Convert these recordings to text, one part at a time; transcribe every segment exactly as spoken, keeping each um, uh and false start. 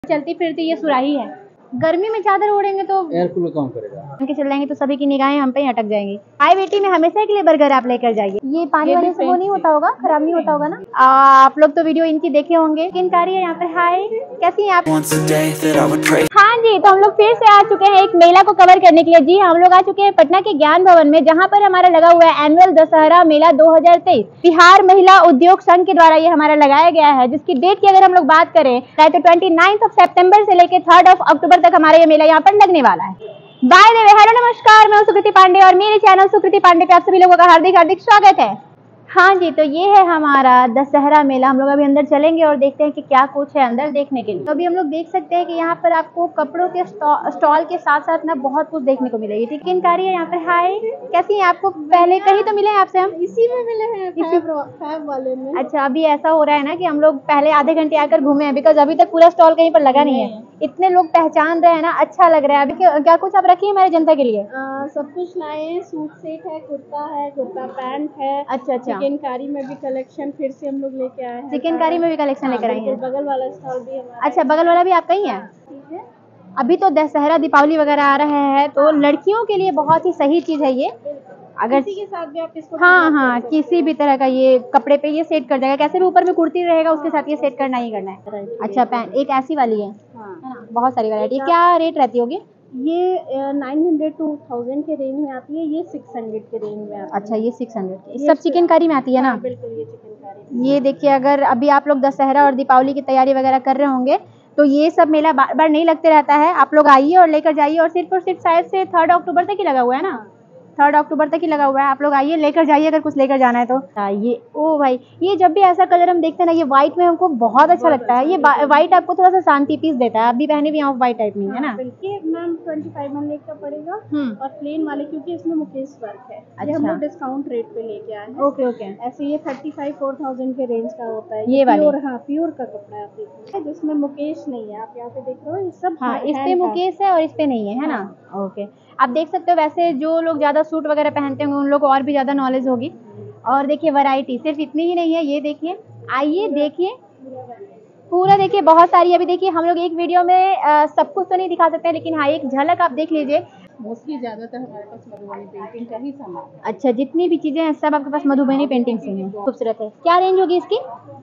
चलती फिरती ये सुराही है। गर्मी में चादर ओढ़ेंगे तो एयर कूलर काम करेगा। के चल जाएंगे तो सभी की निगाहें हम पे ही अटक जाएंगी। हाय बेटी में हमेशा के लिए बर्गर आप लेकर जाइए। ये पानी वाले से वो नहीं होता होगा, खराब नहीं होता होगा ना? आ, आप लोग तो वीडियो इनकी देखे होंगे। किनकारी है यहाँ पर? हाय, कैसी हैं आप? हाँ जी, तो हम लोग फिर से आ चुके हैं एक मेला को कवर करने के लिए। जी हम लोग आ चुके हैं पटना के ज्ञान भवन में, जहाँ पर हमारा लगा हुआ है एनुअल दशहरा मेला दो हजार तेईस। बिहार महिला उद्योग संघ के द्वारा ये हमारा लगाया गया है, जिसकी डेट की अगर हम लोग बात करें तो ट्वेंटी नाइन्थ ऑफ सेप्टेम्बर से लेकर थर्ड ऑफ अक्टूबर तक हमारा ये मेला यहाँ पर लगने वाला है। बाय द वे, हेलो नमस्कार, मैं सुकृति पांडे और मेरे चैनल सुकृति पांडे पे आप सभी लोगों का हार्दिक हार्दिक स्वागत है। हाँ जी, तो ये है हमारा दशहरा मेला। हम लोग अभी अंदर चलेंगे और देखते हैं कि क्या कुछ है अंदर देखने के लिए। तो अभी हम लोग देख सकते हैं कि यहाँ पर आपको कपड़ों के स्टॉल के साथ साथ ना बहुत कुछ देखने को मिलेगी। ठीक, किनकारी है यहाँ पर? हाय, कैसी हैं? आपको पहले कहीं तो मिले हैं आपसे? हम इसी में मिले हैं, फैब फैब वाले में। अच्छा, अभी ऐसा हो रहा है ना कि हम लोग पहले आधे घंटे आकर घूमे हैं, बिकॉज अभी तक पूरा स्टॉल कहीं पर लगा नहीं है। इतने लोग पहचान रहे हैं ना, अच्छा लग रहा है। अभी क्या, क्या कुछ आप रखी है हमारे जनता के लिए? आ, सब कुछ लाए हैं। सूट सेट है, कुर्ता है, कुर्ता पैंट है। अच्छा अच्छा, चिकनकारी में भी कलेक्शन फिर से हम लोग लेके आए हैं। चिकनकारी में भी कलेक्शन लेकर आई हैं? बगल वाला स्टॉल भी हमारा। अच्छा, बगल वाला भी आपका ही है? ठीक है। अभी तो दशहरा दीपावली वगैरह आ रहे हैं, तो लड़कियों के लिए बहुत ही सही चीज है ये। अगर किसी के साथ भी आप इसको हाँ हाँ किसी भी तरह का ये कपड़े पे ये सेट कर जाएगा। कैसे भी ऊपर में कुर्ती रहेगा उसके साथ ये सेट करना ही करना है। अच्छा, पैंट एक ऐसी वाली है, हाँ। है ना? बहुत सारी वैरायटी। क्या रेट रहती होगी? ये नाइन हंड्रेड टू थाउजेंड के रेंज में आती है, ये सिक्स हंड्रेड के रेंज में आती है। अच्छा, ये सिक्स हंड्रेड की सब चिकनकारी में आती है ना? बिल्कुल, ये चिकनकारी। ये देखिए, अगर अभी आप लोग दशहरा और दीपावली की तैयारी वगैरह कर रहे होंगे तो ये सब मेला बार बार नहीं लगते रहता है। आप लोग आइए और लेकर जाइए। और सिर्फ और सिर्फ शायद से थर्ड अक्टूबर तक ही लगा हुआ है ना? थर्ड अक्टूबर तक ही लगा हुआ है। आप लोग आइए, लेकर जाइए अगर कुछ लेकर जाना है तो। ये ओ भाई, ये जब भी ऐसा कलर हम देखते हैं ना, ये व्हाइट में हमको बहुत अच्छा लगता है। ये व्हाइट आपको थोड़ा सा शांति पीस देता है। आप भी पहने भी आप व्हाइट टाइप में, है ना? ये मैम ट्वेंटी फाइव हंड्रेड का पड़ेगा। और प्लेन वाले क्योंकि इसमें मुकेश वर्क है, ये हम लोग डिस्काउंट रेट पे लेके आए हैं। Okay okay. ऐसे ये थर्टी फाइव फोर थाउजेंड के रेंज का होता है। ये प्योर, हाँ प्योर का कपड़ा है। आप देखिए जिसमें मुकेश नहीं है, आप यहाँ पे देख रहे हो, ये सब हाँ इस पे मुकेश है और इस पे नहीं है, है ना? ओके, आप देख सकते हो। वैसे जो लोग ज्यादा सूट वगैरह पहनते होंगे उन लोग को और भी ज्यादा नॉलेज होगी। और देखिए वैरायटी सिर्फ इतनी ही नहीं है, ये देखिए, आइए देखिए पूरा देखिए, बहुत सारी। अभी देखिए हम लोग एक वीडियो में आ, सब कुछ तो नहीं दिखा सकते, लेकिन हाँ एक झलक आप देख लीजिए। मोस्टली ज्यादातर हमारे पास मधुबनी पेंटिंग का ही सामान है। अच्छा, जितनी भी चीजें हैं सब आपके पास मधुबनी पेंटिंग से हैं। खूबसूरत है। क्या रेंज होगी इसकी?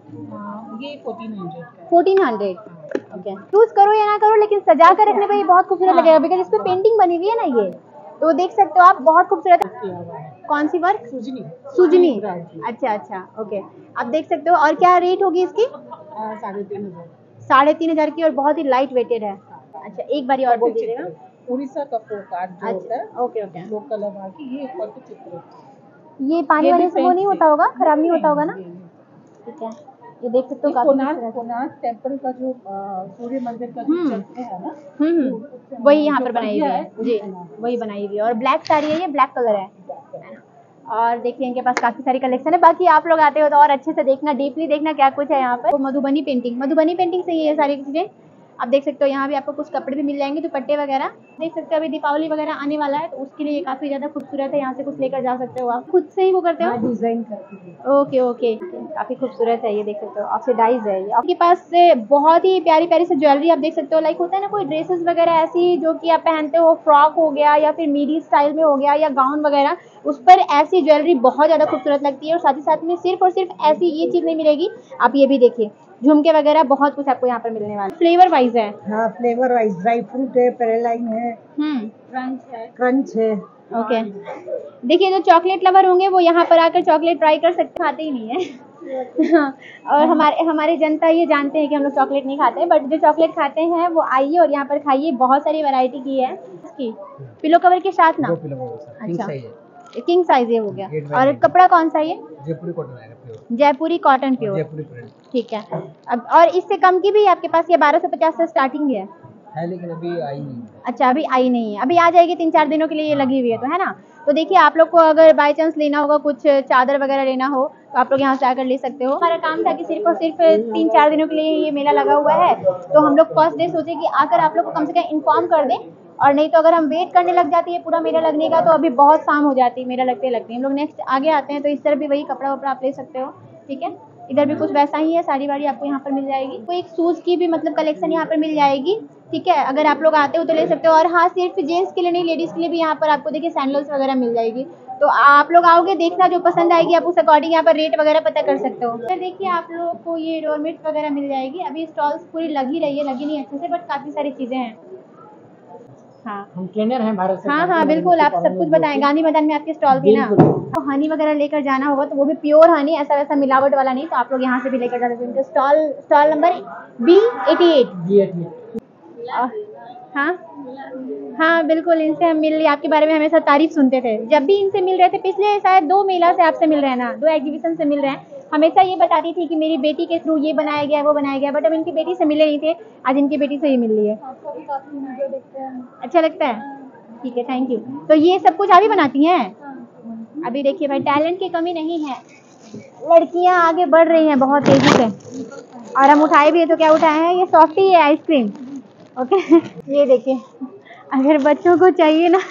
ये fourteen hundred fourteen hundred okay. Use करो या ना करो, लेकिन सजा कर रखने पे ये बहुत खूबसूरत लगेगा, बिकॉज इस पे पेंटिंग बनी हुई है ना। ये तो देख सकते हो आप, बहुत खूबसूरत है। कौन सी वर्क? सुजनी। सुजनी, अच्छा अच्छा, ओके। आप देख सकते हो। और क्या रेट होगी इसकी? साढ़े तीन हजार साढ़े तीन हजार की, और बहुत ही लाइट वेटेड है। अच्छा, एक बार और बोल दीजिएगा। उड़ीसा का फोकार्ड जो होता है, ओके ओके। लोकल है वहाँ की। ये पट्ट चित्र, ये पानी वाले से वो नहीं होता होगा, खराब नहीं होता होगा ना? ठीक है, ये देख सकते हो। कोणार्क कोणार्क टेम्पल का जो सूर्य मंदिर का जो चक्र है ना, हम्म वही यहाँ पर बनाई हुई है जी, वही बनाई हुई है। और ब्लैक साड़ी है, ये ब्लैक कलर है। और देखिए इनके पास काफी सारी कलेक्शन है। बाकी आप लोग आते हो तो और अच्छे से देखना, डीपली देखना क्या कुछ है यहाँ पर। तो मधुबनी पेंटिंग, मधुबनी पेंटिंग से ये सारी चीजें आप देख सकते हो। यहाँ भी आपको कुछ कपड़े भी मिल जाएंगे, दुपट्टे वगैरह देख सकते हो। अभी दीपावली वगैरह आने वाला है तो उसके लिए काफी ज्यादा खूबसूरत है। यहाँ से कुछ लेकर जा सकते हो। आप खुद से ही वो करते हो? डिजाइन करती है। ओके ओके, काफी खूबसूरत है। ये देख सकते हो, ऑक्सीडाइज है ये। आपके पास से बहुत ही प्यारी प्यारी से ज्वेलरी आप देख सकते हो। लाइक होता है ना कोई ड्रेसेस वगैरह ऐसी जो कि आप पहनते हो, फ्रॉक हो गया या फिर मीडी स्टाइल में हो गया या गाउन वगैरह, उस पर ऐसी ज्वेलरी बहुत ज्यादा खूबसूरत लगती है। और साथ ही साथ में सिर्फ और सिर्फ ऐसी ये चीज नहीं मिलेगी, आप ये भी देखिए, झुमके वगैरह बहुत कुछ आपको यहाँ पर मिलने वाला है। फ्लेवर वाइज है। हाँ, फ्लेवर वाइज ड्राई फ्रूट है, पेरेलाइन है, हम्म क्रंच है, क्रंच है। ओके, देखिए जो चॉकलेट लवर होंगे वो यहाँ पर आकर चॉकलेट ट्राई कर सकते, खाते ही नहीं है। और हमारे हमारे जनता ये जानते हैं कि हम लोग चॉकलेट नहीं खाते, बट जो चॉकलेट खाते हैं वो आइए और यहाँ पर खाइए। बहुत सारी वैरायटी की है इसकी। पिलो कवर के साथ ना? अच्छा, किंग साइज ये हो गया। और कपड़ा कौन सा? ये जयपुरी कॉटन है, Jaipuri cotton pure, Jaipuri print. ठीक है। अब और इससे कम की भी आपके पास? ये बारह सौ पचास से स्टार्टिंग है है, लेकिन अभी आई नहीं। अच्छा, अभी आई नहीं है, अभी आ जाएगी। तीन चार दिनों के लिए ये लगी हुई है, तो है ना? तो देखिए आप लोग को अगर बाय चांस लेना होगा, कुछ चादर वगैरह लेना हो, तो आप लोग यहाँ से आकर ले सकते हो। हमारा काम था कि सिर्फ और सिर्फ तीन चार दिनों के लिए ये मेला लगा हुआ है, तो हम लोग फर्स्ट डे सोचे कि आकर आप लोग को कम से कम इन्फॉर्म कर दें। और नहीं तो अगर हम वेट करने लग जाती है पूरा मेला लगने का तो अभी बहुत शाम हो जाती है मेला लगते लगते। हम लोग नेक्स्ट आगे आते हैं, तो इस तरह भी वही कपड़ा वपड़ा आप ले सकते हो। ठीक है, इधर भी कुछ वैसा ही है, साड़ी वाड़ी आपको यहाँ पर मिल जाएगी। कोई एक शूज की भी मतलब कलेक्शन यहाँ पर मिल जाएगी, ठीक है। अगर आप लोग आते हो तो ले सकते हो। और हाँ, सिर्फ जेंट्स के लिए नहीं, लेडीज के लिए भी यहाँ पर आपको देखिए सैंडल्स वगैरह मिल जाएगी। तो आप लोग आओगे, देखना जो पसंद आएगी आप उस अकॉर्डिंग यहाँ पर रेट वगैरह पता कर सकते हो। फिर देखिए आप लोगों को ये डोरमेट वगैरह मिल जाएगी। अभी स्टॉल्स पूरी लगी रही है, लगी नहीं अच्छे से, बट काफी सारी चीजें हैं। हाँ हम ट्रेनर हैं भारत सरकार हाँ हाँ के, बिल्कुल, आप सब कुछ बताएं। गांधी मैदान में आपकी स्टॉल थी ना, तो हनी वगैरह लेकर जाना होगा तो वो भी प्योर हनी, ऐसा वैसा मिलावट वाला नहीं, तो आप लोग यहाँ से भी लेकर जा सकते हो। उनके stall stall number B eighty eight. G eighty. हाँ हाँ बिल्कुल, इनसे हम मिल, आपके बारे में हमेशा तारीफ सुनते थे। जब भी इनसे मिल रहे थे, पिछले शायद दो मेला से आपसे मिल रहे हैं ना, दो एग्जीबिशन से मिल रहे हैं, हमेशा ये बताती थी कि मेरी बेटी के थ्रू ये बनाया गया वो बनाया गया, बट अब इनकी बेटी से मिले नहीं थे, आज इनकी बेटी से ही मिल रही है। अच्छा लगता है, ठीक है, थैंक यू। तो ये सब कुछ आप ही बनाती हैं? अभी देखिए भाई, टैलेंट की कमी नहीं है, लड़कियां आगे बढ़ रही हैं बहुत तेजी से। और हम उठाए भी है तो क्या उठाए हैं, ये सॉफ्टी है आइसक्रीम, ओके। ये देखिए, अगर बच्चों को चाहिए ना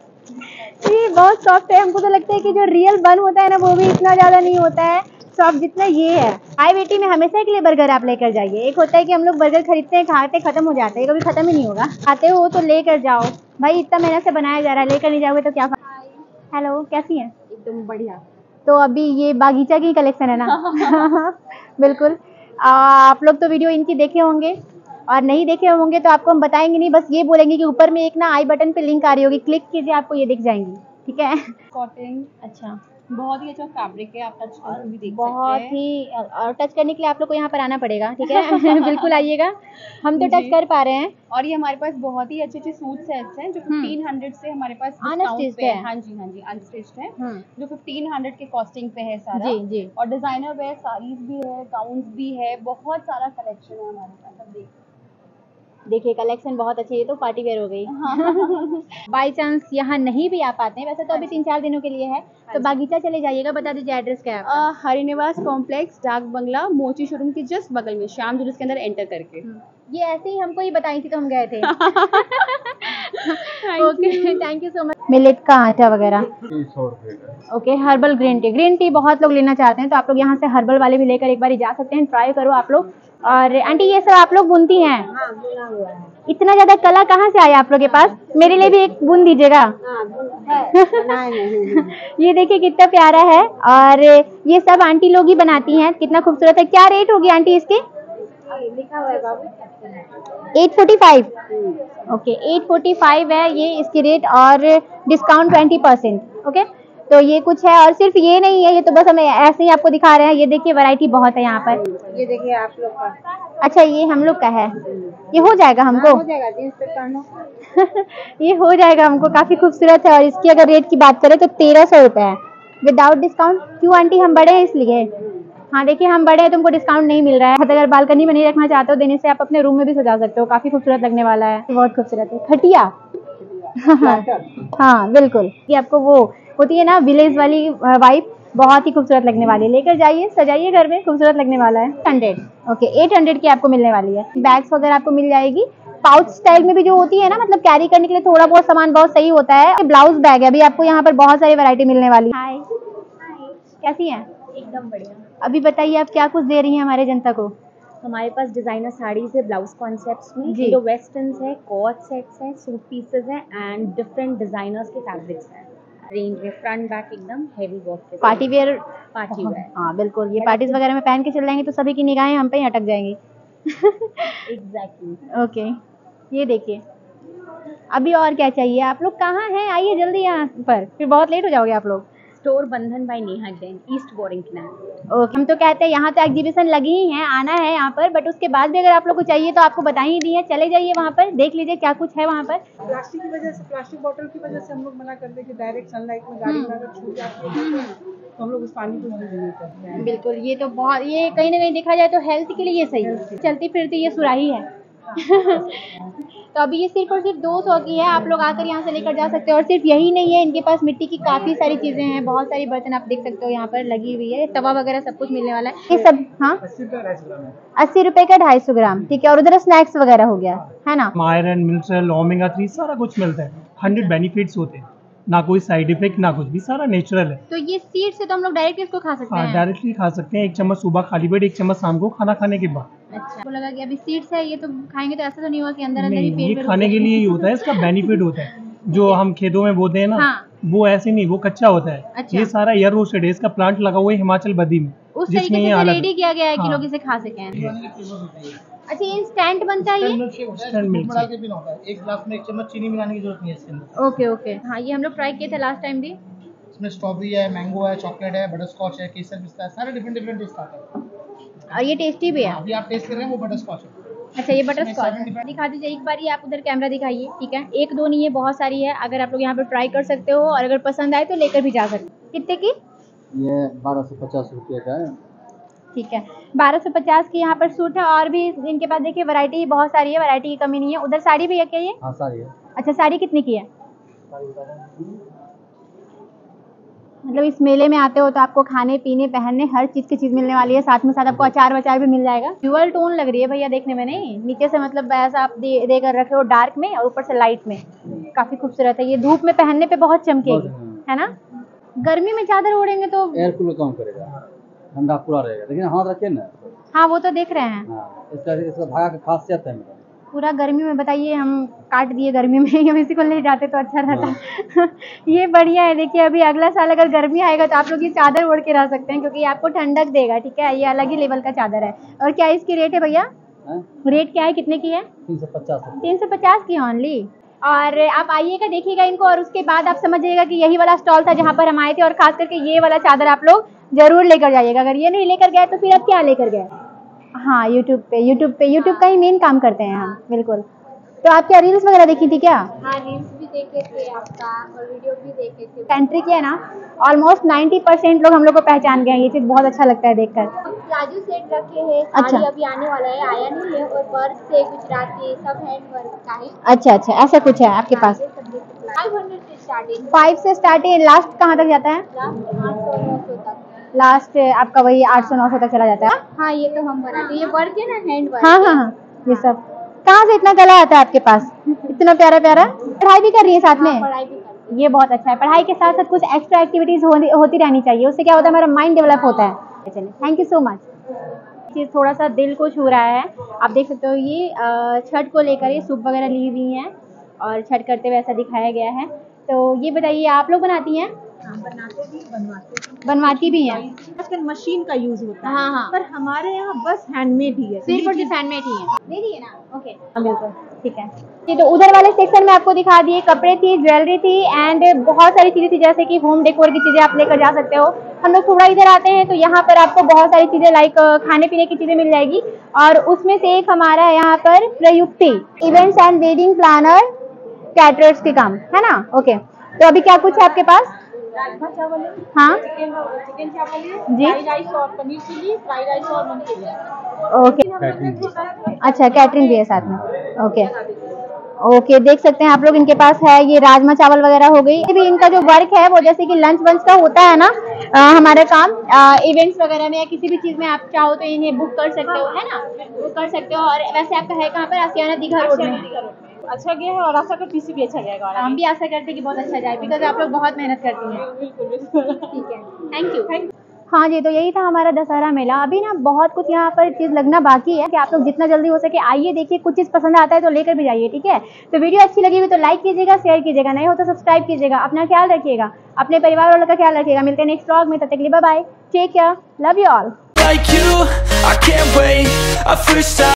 ये बहुत सॉफ्ट है। हमको तो लगता है कि जो रियल बन होता है ना वो भी इतना ज्यादा नहीं होता है सॉफ्ट जितना ये है। हाई बेटी में हमेशा के लिए बर्गर आप लेकर जाइए। एक होता है कि हम लोग बर्गर खरीदते हैं, खाते खत्म हो जाते हैं, कभी खत्म ही नहीं होगा। खाते हो तो लेकर जाओ भाई, इतना मेहनत से बनाया जा रहा है, लेकर नहीं जाओगे तो क्या। हेलो, कैसी हैं? एकदम बढ़िया। तो अभी ये बागीचा की कलेक्शन है ना बिल्कुल। आ, आप लोग तो वीडियो इनकी देखे होंगे, और नहीं देखे होंगे तो आपको हम बताएंगे नहीं, बस ये बोलेंगे कि ऊपर में एक ना आई बटन पे लिंक आ रही होगी, क्लिक कीजिए, आपको ये दिख जाएंगी, ठीक है। कॉटन, अच्छा, बहुत ही अच्छा फैब्रिक है, आप टच करके भी देख बहुत सकते हैं। ही, और टच करने के लिए आप लोग को यहाँ पर आना पड़ेगा, ठीक है बिल्कुल आइएगा, हम तो टच जी। कर पा रहे हैं। और ये हमारे पास बहुत ही अच्छे अच्छे सूट सेट्स हैं जो फिफ्टीन हंड्रेड से हमारे पास डिस्काउंट Unstitched पे है। है। हाँ जी हाँ जी, अनस्टिच्ड है, हम्म, जो फिफ्टीन हंड्रेड के कॉस्टिंग पे है सारा। जी जी, और डिजाइनर वेयर साड़ीज भी है, गाउन्स भी है, बहुत सारा कलेक्शन है हमारे पास। अब देखिए देखिए कलेक्शन बहुत अच्छी है, ये तो पार्टी वेयर हो गई हाँ। बाई चांस यहाँ नहीं भी आ पाते हैं, वैसे तो अभी तीन चार दिनों के लिए है, तो बागीचा चले जाइएगा। बता दीजिए एड्रेस क्या है आपका? अ, हरिनिवास कॉम्प्लेक्स, डाक बंगला, मोची शोरूम के जस्ट बगल में, श्याम जुलूस के अंदर एंटर करके। ये ऐसे ही हमको ही बताई थी तो हम गए थे Thank okay, thank you so much. Millet का आटा वगैरह, okay. Herbal green tea, green tea बहुत लोग लेना चाहते हैं, तो आप लोग यहाँ से हर्बल वाले भी लेकर एक बार जा सकते हैं, ट्राई करो आप लोग। और आंटी ये सब आप लोग बुनती हैं? इतना ज्यादा कला कहाँ से आया आप लोग के पास? मेरे लिए भी एक बुन दीजिएगा ये देखिए कितना प्यारा है, और ये सब आंटी लोग ही बनाती हैं, कितना खूबसूरत है। क्या रेट होगी आंटी इसकी? Eight forty five, okay, eight forty five है ये इसकी रेट, और डिस्काउंट ट्वेंटी परसेंट, ओके। तो ये कुछ है, और सिर्फ ये नहीं है, ये तो बस हमें ऐसे ही आपको दिखा रहे हैं। ये देखिए वैरायटी बहुत है यहाँ पर, ये देखिए आप लोग का। अच्छा ये हम लोग का है, ये हो जाएगा हमको? हो जाएगा, जींस पे पहनो। ये हो जाएगा हमको, काफी खूबसूरत है। और इसकी अगर रेट की बात करें तो तेरह सौ रुपए है विदाउट डिस्काउंट। क्यों आंटी, हम बड़े हैं इसलिए? हाँ देखिए हम बड़े हैं, तुमको डिस्काउंट नहीं मिल रहा है। अगर बालकनी में नहीं रखना चाहते हो देने से, आप अपने रूम में भी सजा सकते हो, काफी खूबसूरत लगने वाला है, बहुत खूबसूरत है। खटिया हाँ बिल्कुल, ये आपको वो होती है ना विलेज वाली वाइब, बहुत ही खूबसूरत लगने वाली है। लेकर जाइए, सजाइए घर में, खूबसूरत लगने वाला है। हंड्रेड, ओके, एट हंड्रेड की आपको मिलने वाली है। बैग्स वगैरह आपको मिल जाएगी, पाउच स्टाइल में भी जो होती है ना, मतलब कैरी करने के लिए थोड़ा बहुत सामान बहुत सही होता है। ब्लाउज बैग है, अभी आपको यहाँ पर बहुत सारी वैरायटी मिलने वाली है। हाय, कैसी हैं? एकदम बढ़िया। अभी बताइए आप क्या कुछ दे रही हैं हमारे जनता को? हमारे पास डिजाइनर साड़ीज है, ब्लाउज कॉन्सेप्ट्स में, जी। इंडो वेस्टर्न्स है, कॉट सेट्स हैं, सूट पीसेस हैं, एंड डिफरेंट डिजाइनर्स के फैब्रिक्स हैं। रेंज में फ्रंट बैक एकदम हेवी वर्क के पार्टी वेयर, पार्टी वेयर। हाँ बिल्कुल, ये पार्टीज वगैरह में पहन के चल जाएंगे तो सभी की निगाहें हम पे ही अटक जाएंगी एग्जैक्टली। ओके, ये देखिए। अभी और क्या चाहिए? आप लोग कहाँ हैं? आइए जल्दी यहाँ पर, फिर बहुत लेट हो जाओगे आप लोग। Store Bandhan by Neha Jain, east बोरिंगटन। ओके, हम तो कहते हैं यहाँ तो एग्जीबिशन लगी ही है, आना है यहाँ पर, बट उसके बाद भी अगर आप लोग को चाहिए तो आपको बता ही दी है, चले जाइए वहाँ पर, देख लीजिए क्या कुछ है वहाँ पर। प्लास्टिक की वजह से, प्लास्टिक बोतल की वजह से हम लोग मना करते हैं कि डायरेक्ट सनलाइट में गाड़ी में अगर छू जाती है तो हम लोग उस पानी को यूज नहीं करते हैं। बिल्कुल, ये तो बहुत, ये कहीं ना कहीं देखा जाए तो हेल्थ के लिए ये सही है, चलती फिरती ये सुराही है तो अभी ये सिर्फ और सिर्फ दो सौ की है, आप लोग आकर यहाँ से लेकर जा सकते हो। और सिर्फ यही नहीं है, इनके पास मिट्टी की काफी सारी चीजें हैं, बहुत सारी बर्तन आप देख सकते हो यहाँ पर लगी हुई है, तवा वगैरह सब कुछ मिलने वाला है ये सब। हाँ, अस्सी रुपए का ढाई सौ ग्राम, ठीक है। और उधर स्नैक्स वगैरह हो गया है ना, आयरन, मिनरल, ओमेगा थ्री सारा कुछ मिलता है, हंड्रेड बेनिफिट्स होते हैं। ना कोई साइड इफेक्ट ना कुछ भी, सारा नेचुरल है। तो ये सीड से तो हम लोग डायरेक्ट इसको खा सकते हाँ हैं? डायरेक्टली खा सकते हैं, एक चम्मच सुबह खाली पेट, एक चम्मच शाम को खाना खाने के बाद। अच्छा, को लगा कि अभी सीड्स है ये तो खाएंगे तो ऐसा तो नहीं होगा कि अंदर अंदर ही नहीं, पेट ये में खाने रुक के लिए ही होता है, इसका बेनिफिट होता है। जो हम खेतों में बोते हैं ना, हाँ। वो ऐसे नहीं, वो कच्चा होता है। अच्छा। ये सारा एयर रोस्टेड है, इसका प्लांट लगा हुआ है हिमाचल बद्दी में, उस जिसमें तरीके ये से अलग रेडी किया गया है कि हाँ। लोग इसे खा सकें। अच्छा, ये इंस्टेंट बनता है ये? Instant milk डाल के पीना होता है। एक गिलास में एक चम्मच चीनी मिलाने की जरूरत नहीं है इसके अंदर। ओके ओके, हाँ ये हम लोग ट्राई किए थे लास्ट टाइम भी। इसमें स्ट्रॉबेरी है, मैंगो है, चॉकलेट है, बटर स्कॉच है, केसर पिस्ता है, सारे डिफरेंट डिफरेंट टेस्ट आते हैं। और ये टेस्टी भी है। अभी आप टेस्ट कर रहे हैं वो बटर स्कॉच है। अच्छा, ये बटर इसमें स्कॉच seven different- दिखा दीजिए एक बार, ये आप उधर कैमरा दिखाइए, ठीक है? एक दो नहीं है, बहुत सारी है, अगर आप लोग यहाँ पर ट्राई कर सकते हो और अगर पसंद आए तो लेकर भी जा सकते हो। कितने की? ये बारह सौ पचास रुपये का है। ठीक है, बारह सौ पचास की यहाँ पर सूट है। और भी इनके पास देखिए वैरायटी बहुत सारी है, वैरायटी की कमी नहीं है। उधर साड़ी भी है क्या ये? हाँ सारी है। अच्छा, साड़ी कितने की है? मतलब इस मेले में आते हो तो आपको खाने पीने पहनने हर चीज़ की चीज़ मिलने वाली है, साथ में साथ आपको अचार वचार भी मिल जाएगा। ड्यूअल टोन लग रही है भैया देखने में, नहीं नीचे से मतलब ऐसा आप दे, दे कर रखे हो डार्क में और ऊपर से लाइट में, काफ़ी खूबसूरत है। ये धूप में पहनने पे बहुत चमकेगी, है ना? गर्मी में चादर ओढ़ेंगे तो एयर कूलर काम करेगा, ठंडा पूरा रहेगा, लेकिन हाथ रखे ना। हाँ वो तो देख रहे हैं। हाँ, इसका इसका धागा की खासियत है मेरा। पूरा गर्मी में बताइए, हम काट दिए गर्मी में, हम इसी को ले जाते तो अच्छा रहता। ये बढ़िया है। देखिए अभी अगला साल अगर गर्मी आएगा तो आप लोग ये चादर ओढ़ के रह सकते हैं, क्योंकि ये आपको ठंडक देगा, ठीक है? ये अलग ही लेवल का चादर है। और क्या इसकी रेट है भैया? रेट क्या है, कितने की है? तीन सौ पचास तीन सौ पचास की ओनली। और आप आइएगा, देखिएगा इनको, और उसके बाद आप समझिएगा कि यही वाला स्टॉल था जहाँ पर हम आए थे। और खास करके ये वाला चादर आप लोग जरूर लेकर जाइएगा। अगर ये नहीं लेकर गए तो फिर आप क्या लेकर गए? हाँ, यूट्यूब पे यूट्यूब पे यूट्यूब का ही मेन काम करते हैं हम, बिल्कुल। तो आप क्या रील्स वगैरह देखी थी क्या? हाँ, रील्स भी देखे थे आपका और वीडियो भी देखे थे। एंट्री किया ना, ऑलमोस्ट नाइन्टी परसेंट लोग हम लोग को पहचान गए हैं। ये चीज़ बहुत अच्छा लगता है देखकर। प्लाजो सेट रखे हैं, अच्छा। साड़ी अभी आने वाला है, आया नहीं है, और वर्क से गुजराती सब हैंड वर्क का है। अच्छा अच्छा, ऐसा कुछ है आपके पास? फाइव हंड्रेड से स्टार्टिंग, फाइव से स्टार्टिंग, लास्ट कहाँ तक जाता है? लास्ट आठ सौ नौ सौ तक। लास्ट आपका वही आठ सौ नौ सौ तक चला जाता है? हाँ, ये तो हम बनाते हैं, ये वर्क है ना, हैंड वर्क। हाँ हाँ हाँ, ये सब कहाँ से इतना कला आता है आपके पास? इतना प्यारा प्यारा। पढ़ाई भी कर रही है साथ में? पढ़ाई भी करते हैं। ये बहुत अच्छा है। पढ़ाई के साथ साथ कुछ एक्स्ट्रा एक्टिविटीज होती रहनी चाहिए, उससे क्या होता है, हमारा माइंड डेवलप होता है। चलिए, थैंक यू सो मच। चीज़ थोड़ा सा दिल को छू रहा है। आप देख सकते हो ये अ, छठ को लेकर ये सूप वगैरह ली हुई हैं और छठ करते हुए ऐसा दिखाया गया है। तो ये बताइए, आप लोग बनाती हैं? बनाते भी बनवाते भी। बनवाती भी हैं? आजकल मशीन का यूज होता है, हाँ हाँ, पर हमारे यहाँ बस हैंडमेड ही है। सिर्फ और सिर्फ हैंडमेड ही है। दे दिए ना? ओके, बिल्कुल ठीक है। ये तो उधर वाले सेक्शन में आपको दिखा दिए, कपड़े थी, ज्वेलरी थी एंड बहुत सारी चीजें थी, जैसे कि होम डेकोर की चीजें आप लेकर जा सकते हो। हम लोग थोड़ा इधर आते हैं तो यहाँ पर आपको बहुत सारी चीजें लाइक खाने पीने की चीजें मिल जाएगी। और उसमें से एक हमारा है यहाँ पर Prayukti events and wedding planner caterers के काम, है ना? ओके, तो अभी क्या कुछ है आपके पास? राजमा चावल है, हाँ चिकन चिकन चावल है, जी। फ्राइड राइस और पनीर चिली, फ्राइड राइस और मंचूरियन। ओके, अच्छा कैटरिंग भी है साथ में। ओके ओके, देख सकते हैं आप लोग, इनके पास है ये राजमा चावल वगैरह हो गई। ये भी इनका जो वर्क है वो जैसे कि लंच वंच का होता है ना, आ, हमारा काम इवेंट्स वगैरह में या किसी भी चीज़ में आप चाहो तो इन्हें बुक कर सकते हो, है ना? बुक कर सकते हो। और वैसे आपका है कहाँ पर? आसियाना दीघा रोड में। अच्छा गया है और आशा करती हूँ इसी भी अच्छा जाएगा। हम भी आशा करते हैं कि बहुत अच्छा जाए, बिकॉज आप लोग बहुत मेहनत करती हैं। बिल्कुल बिल्कुल। ठीक है, थैंक यू थैंक हाँ जी, तो यही था हमारा दशहरा मेला। अभी ना बहुत कुछ यहाँ पर चीज़ लगना बाकी है कि आप लोग जितना जल्दी हो सके आइए, देखिए, कुछ चीज़ पसंद आता है तो लेकर भी जाइए, ठीक है? तो वीडियो अच्छी लगी हुई तो लाइक कीजिएगा, शेयर कीजिएगा, नहीं हो तो सब्सक्राइब कीजिएगा। अपना ख्याल रखिएगा, अपने परिवार वालों का ख्याल रखिएगा। मिलते हैं नेक्स्ट व्लॉग में, तब तक के लिए bye bye, take care, love you all. Like you, I can't wait. I freestyle.